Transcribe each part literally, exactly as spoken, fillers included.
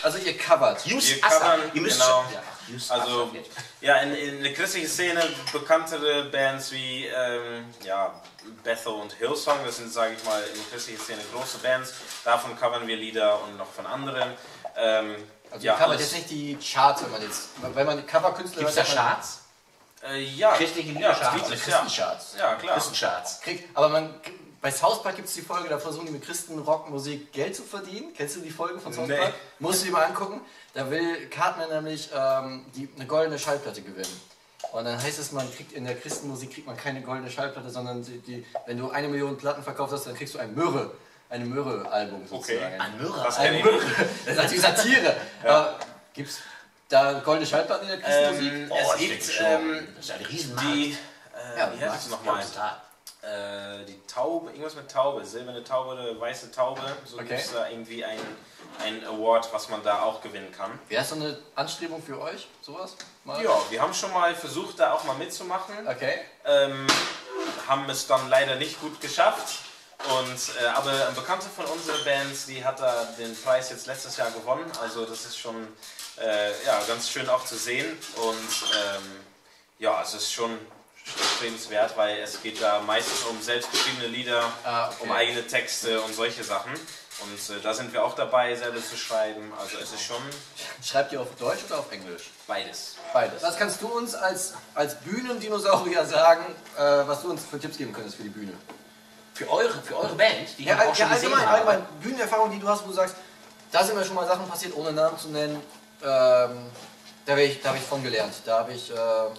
Also ihr covert. Wir covern, ihr müsst genau. ja, Also, ja, in, in der christlichen Szene bekanntere Bands wie ähm, ja, Bethel und Hillsong, das sind, sage ich mal, in der christlichen Szene große Bands. Davon covern wir Lieder und noch von anderen. Ähm, Also ja, ihr covert jetzt nicht die Charts, wenn man jetzt, wenn man Coverkünstler Gibt es da Charts? Äh, ja, Christliche ja, Liedercharts? gibt Also es, ja. Christencharts. Ja, klar. Christencharts. Kriegt, aber man, bei South Park gibt es die Folge, da versuchen die mit Christen-Rockmusik Geld zu verdienen. Kennst du die Folge von South Nee. Park? Musst du dir mal angucken. Da will Cartman nämlich ähm, die, eine goldene Schallplatte gewinnen. Und dann heißt es, man kriegt in der Christenmusik kriegt man keine goldene Schallplatte, sondern die, die, wenn du eine Million Platten verkauft hast, dann kriegst du ein Myrrhe, eine Myrrhe-Album sozusagen. Okay. Ein Myrrhe. Das Ein kenn ich. Myrrhe. Das ist natürlich Satire. Ja. Gibt's da goldene Schallplatten in der Christenmusik? Ähm, Oh, es das gibt stimmt schon. ähm, Das ist ein Riesenmarkt. die, äh, Ja, wie heißt es nochmal? Total. Äh, die Taube, irgendwas mit Taube, silberne Taube oder weiße Taube. So Okay. gibt es da irgendwie ein, ein Award, was man da auch gewinnen kann. Wäre es so eine Anstrebung für euch, sowas? Mal? Ja, wir haben schon mal versucht, da auch mal mitzumachen. Okay. Ähm, haben es dann leider nicht gut geschafft. Und, äh, aber ein Bekannter von unseren Bands, die hat da den Preis jetzt letztes Jahr gewonnen. Also das ist schon äh, ja, ganz schön auch zu sehen. Und ähm, ja, es ist schon strebenswert, weil es geht da meistens um selbstgeschriebene Lieder, Ah, okay. um eigene Texte und solche Sachen. Und äh, da sind wir auch dabei, selber zu schreiben. Also es ist schon Schreibt ihr auf Deutsch oder auf Englisch? beides. Beides. Was kannst du uns als, als Bühnendinosaurier sagen, äh, was du uns für Tipps geben könntest für die Bühne? Für eure, für eure Band, die ich Ja, auch ja schon gesehen allgemein, habe. allgemein Bühnenerfahrung, die du hast, wo du sagst, da sind mir schon mal Sachen passiert, ohne Namen zu nennen. Ähm, da habe ich, da hab ich von gelernt. Da habe ich, äh,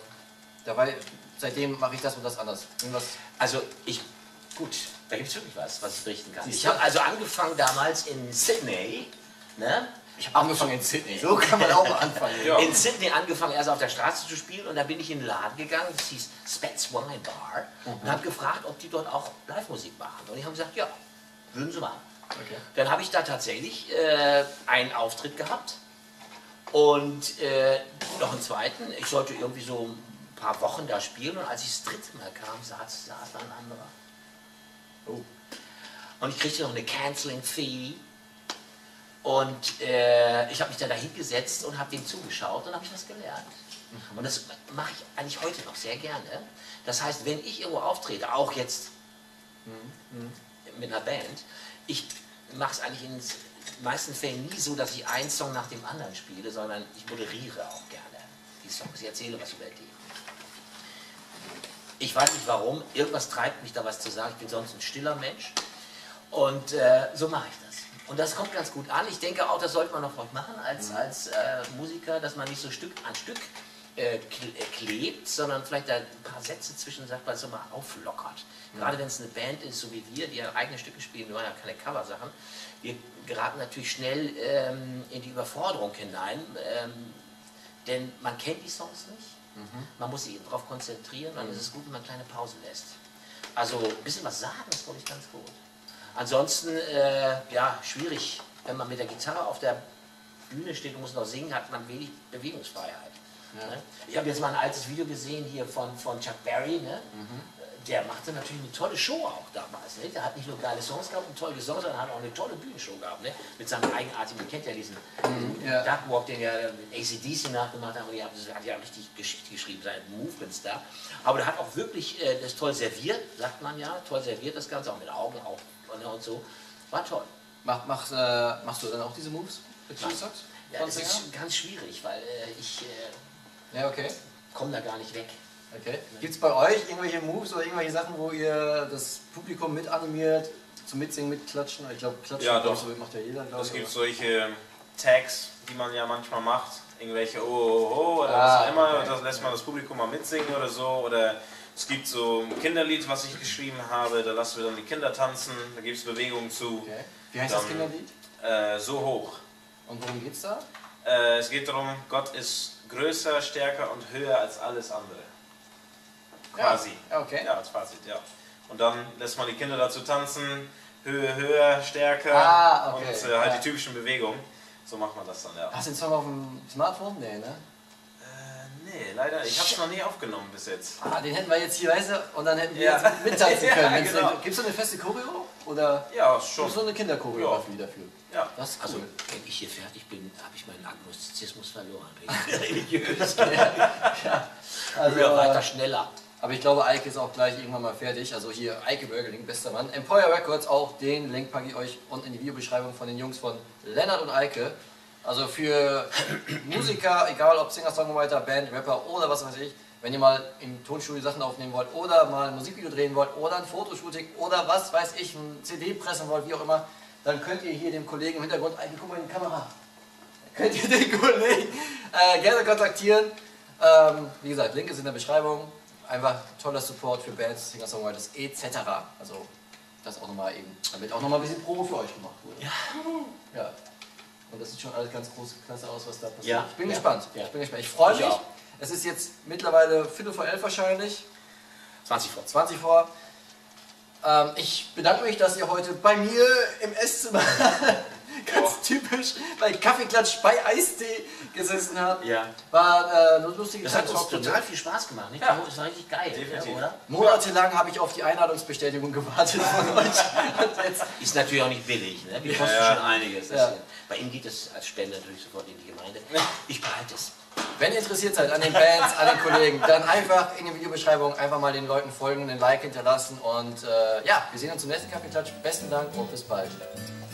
da war, seitdem mache ich das und das anders. Irgendwas. Also ich, gut, da gibt es wirklich was, was ich berichten kann. Siehst Ich du? habe also angefangen damals in Sydney, ne? Ich habe angefangen in Sydney. So kann man auch anfangen. Ja. In Sydney angefangen, erst auf der Straße zu spielen und dann bin ich in den Laden gegangen, das hieß Spets Wine Bar und habe gefragt, ob die dort auch Live-Musik machen. Und die haben gesagt, ja, würden sie machen. Okay. Dann habe ich da tatsächlich äh, einen Auftritt gehabt und äh, noch einen zweiten. Ich sollte irgendwie so ein paar Wochen da spielen und als ich das dritte Mal kam, saß, saß da ein anderer. Oh. Und ich kriegte noch eine Canceling Fee. Und äh, ich habe mich dann da hingesetzt und habe dem zugeschaut und habe ich was gelernt. Und das mache ich eigentlich heute noch sehr gerne. Das heißt, wenn ich irgendwo auftrete, auch jetzt mit einer Band, ich mache es eigentlich in den meisten Fällen nie so, dass ich einen Song nach dem anderen spiele, sondern ich moderiere auch gerne die Songs. Ich erzähle was über die. Ich weiß nicht warum, irgendwas treibt mich da was zu sagen. Ich bin sonst ein stiller Mensch. Und äh, so mache ich das. Und das kommt ganz gut an. Ich denke auch, das sollte man noch machen als, als äh, Musiker, dass man nicht so Stück an Stück äh, klebt, sondern vielleicht da ein paar Sätze zwischen sagt, weil es so mal auflockert. Gerade wenn es eine Band ist, so wie wir, die ja eigene Stücke spielen, wir machen ja keine Coversachen, wir geraten natürlich schnell ähm, in die Überforderung hinein, ähm, denn man kennt die Songs nicht, mhm. man muss sich eben darauf konzentrieren und dann ist es gut, wenn man kleine Pausen lässt. Also ein bisschen was sagen ist, glaube ich, ganz gut. Ansonsten, äh, ja, schwierig, wenn man mit der Gitarre auf der Bühne steht und muss noch singen, hat man wenig Bewegungsfreiheit. Ja. Ne? Ich habe jetzt mal ein altes Video gesehen hier von, von Chuck Berry, ne? Mhm. Der machte natürlich eine tolle Show auch damals. Ne? Der hat nicht nur geile Songs gehabt und tolle gesungen, sondern hat auch eine tolle Bühnenshow gehabt. Ne? Mit seinem eigenartigen, ihr kennt ja diesen mhm, ja. Duck Walk, den er mit A C D C nachgemacht hat, und die hat ja richtig Geschichte geschrieben, seine Movements da. Aber der hat auch wirklich äh, das toll serviert, sagt man ja, toll serviert das Ganze, auch mit Augen auch und so. War toll. Mach, mach, äh, machst du dann auch diese Moves mit T-Shirts? Ja, das ist ganz schwierig, weil äh, ich äh, ja, okay. komme da gar nicht weg. Okay. Gibt es bei euch irgendwelche Moves oder irgendwelche Sachen, wo ihr das Publikum mit animiert, zum Mitsingen, mitklatschen? Ich glaube, klatschen Ja, doch. So macht ja jeder, glaube Es ich. gibt oder? solche Tags, die man ja manchmal macht, irgendwelche oh, oh, oh oder Ah, was auch immer, okay. das lässt man das Publikum mal mitsingen oder so. Oder es gibt so ein Kinderlied, was ich geschrieben habe, da lassen wir dann die Kinder tanzen, da gibt es Bewegungen zu. Okay. Wie heißt dann, das Kinderlied? Äh, so hoch. Und worum geht's da? Äh, es geht darum, Gott ist größer, stärker und höher als alles andere. Quasi. Ja, okay. Ja, als Fazit, ja. Und dann lässt man die Kinder dazu tanzen, Höhe, höher, stärker Ah, okay. und äh, halt Ja. die typischen Bewegungen. So macht man das dann, ja. Hast du den Song auf dem Smartphone? Nee, ne? Äh, nee, leider, ich habe es noch nie aufgenommen bis jetzt. Ah, den hätten wir jetzt hier, weißt du, und dann hätten wir Ja. jetzt mittanzen Ja, können. genau. Gibt es so eine feste Choreo? Oder Ja, schon. so eine Kinderchoreografie dafür. Ja. Das ist Also, cool. wenn ich hier fertig bin, habe ich meinen Agnostizismus verloren. Bin religiös. Also, Früher weiter, schneller. aber ich glaube, Eike ist auch gleich irgendwann mal fertig. Also hier Eike Bürgerling, bester Mann. Empire Records, auch den Link packe ich euch unten in die Videobeschreibung von den Jungs von Lennart und Eike. Also für Musiker, egal ob Singer, Songwriter, Band, Rapper oder was weiß ich, wenn ihr mal im Tonstudio Sachen aufnehmen wollt oder mal ein Musikvideo drehen wollt oder ein Fotoshooting oder was weiß ich, ein C D pressen wollt, wie auch immer, dann könnt ihr hier dem Kollegen im Hintergrund, Eike, guck mal in die Kamera, könnt ihr den Kollegen äh, gerne kontaktieren. Ähm, wie gesagt, Link ist in der Beschreibung. Einfach toller Support für Bands, Singer, Songwriters et cetera. Also das auch nochmal eben, damit auch nochmal ein bisschen Promo für euch gemacht wurde. Ja. Ja. Und das sieht schon alles ganz groß, klasse aus, was da passiert. Ja. Ich bin Ja. gespannt. Ja. Ich bin gespannt. Ich freue Ich mich. auch. Es ist jetzt mittlerweile Viertel vor elf wahrscheinlich, zwanzig vor. zwanzig vor. Ähm, ich bedanke mich, dass ihr heute bei mir im Esszimmer ganz Oh. typisch bei Kaffeeklatsch bei Eistee gesessen habt. Ja. War äh, eine lustige Das hat uns Talkstunde. total viel Spaß gemacht, nicht? Ja. Das war richtig geil, Definitiv. ja, oder? Monatelang habe ich auf die Einladungsbestätigung gewartet von euch. Und jetzt Ist natürlich auch nicht billig, ne? Wir Ja, kosten ja. schon einiges. Das Ja. hier. Bei ihm geht es als Spender natürlich sofort in die Gemeinde. Ich behalte es. Wenn ihr interessiert seid an den Bands, an den Kollegen, dann einfach in der Videobeschreibung einfach mal den Leuten folgen, den Like hinterlassen und äh, ja, wir sehen uns zum nächsten Kaffeeklatsch. Besten Dank und bis bald.